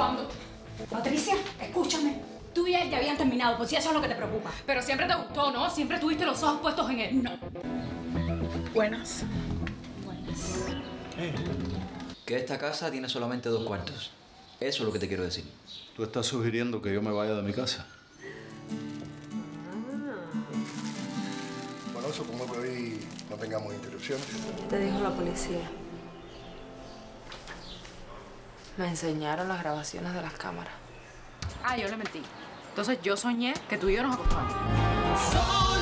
cuándo. Patricia, escúchame. Tú y él ya habían terminado, pues si eso es lo que te preocupa. Pero siempre te gustó, ¿no? Siempre tuviste los ojos puestos en él. No. Buenas. Que esta casa tiene solamente 2 cuartos. Eso es lo que te quiero decir. ¿Tú estás sugiriendo que yo me vaya de mi casa? Bueno, supongo que hoy no tengamos interrupciones. ¿Qué te dijo la policía? Me enseñaron las grabaciones de las cámaras. Ah, yo le mentí. Entonces yo soñé que tú y yo nos acostamos.